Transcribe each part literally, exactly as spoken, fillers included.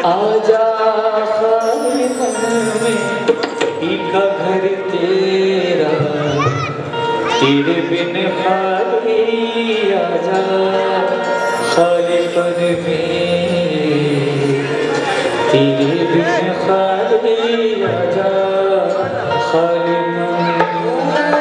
आजा खाली मन में इका घर तेरा, तेरे बिन खाली आजा खाली मन में, तेरे बिन खाली आजा खाली मन में।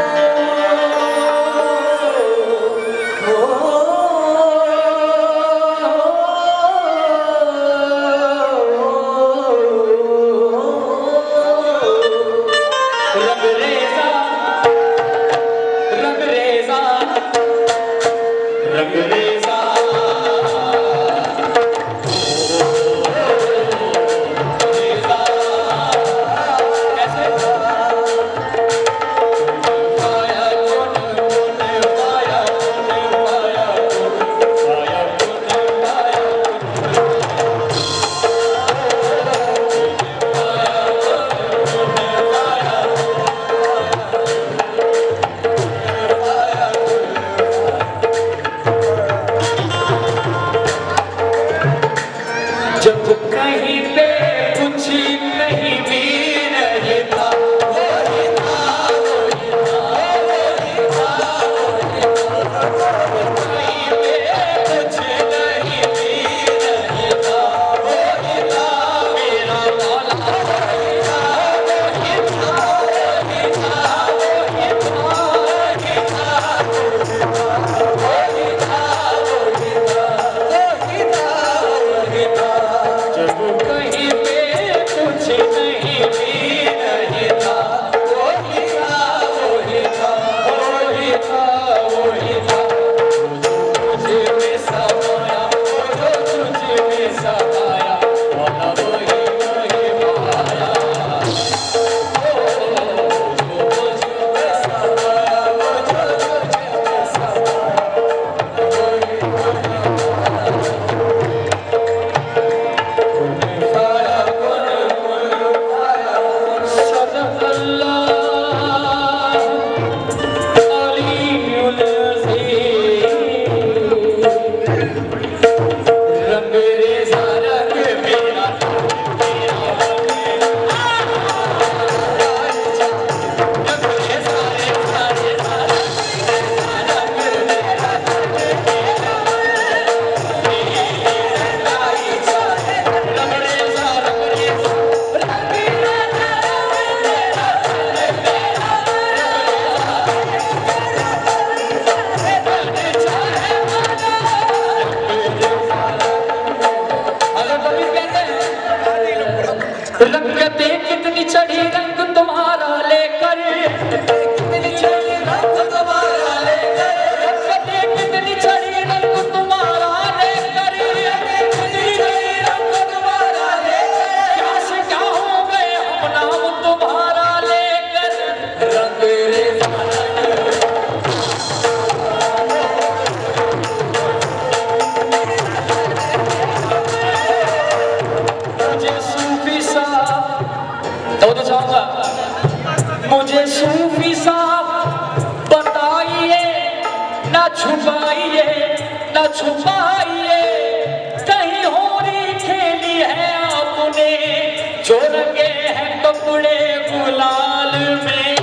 रंगते कितनी चढ़ी रंग तुम्हारा लेकर, कितनी चढ़ी रंग तुम्हारा लेकर, रंगते कितनी चढ़ी रंग तुम्हारा लेकर, कितनी चढ़ी रंग तुम्हारा लेकर, क्या से क्या हो गए हम नाम तुम्हारा लेकर, रंग रे मुझे सूफी साहब बताइए, न छुपाइए न छुपाइए, कहीं होरी खेली है आपने, जो रंगे हैं कपड़े गुलाल में।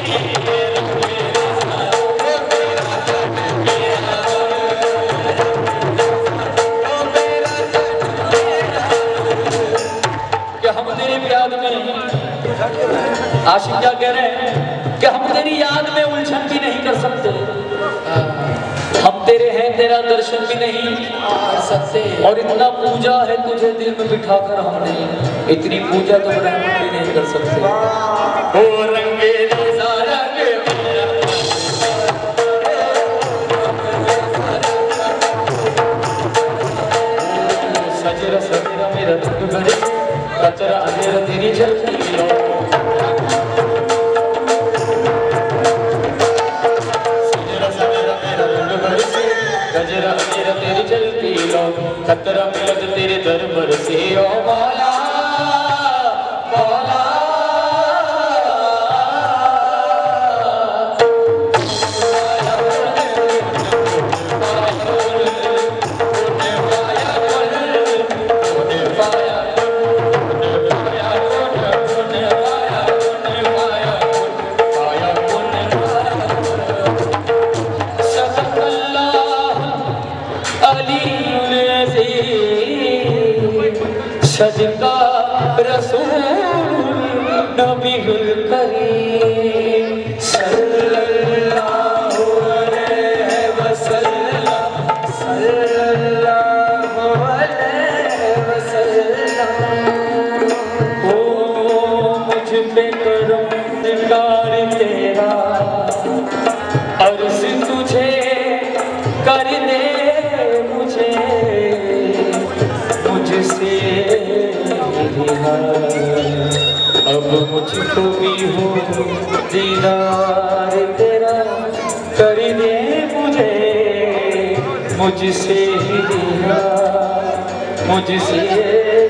क्या हम तेरी याद में आशिक क्या कह रहे हैं कि हम तेरी याद में उलझन भी नहीं कर सकते, हम तेरे हैं तेरा दर्शन भी नहीं कर सकते, और इतना पूजा है तुझे दिल में बिठाकर हमने, इतनी पूजा तो रहमत भी नहीं कर सकते। ओ रंगे रेज़ा रंग सजरा सजरा मेरा रंग भरे, कचरा अंधेरा तेरी जलती लो, गजरा मेरा तेरी चलती लो, खतरा मिलत तेरे दरबार से ओ मौला मौला। सदका रसूल नबीहुल करीम सल्लल्लाहु अलैहि वसल्लम सल्लल्लाहु अलैहि वसल्लम। ओ मुझ पे करम दिगार तेरा, अर्ज़ तुझे कर दे मुझे, मुझसे रिहा अब मुझको भी हो दीदार तेरा, कर दे मुझे मुझसे रिहा मुझसे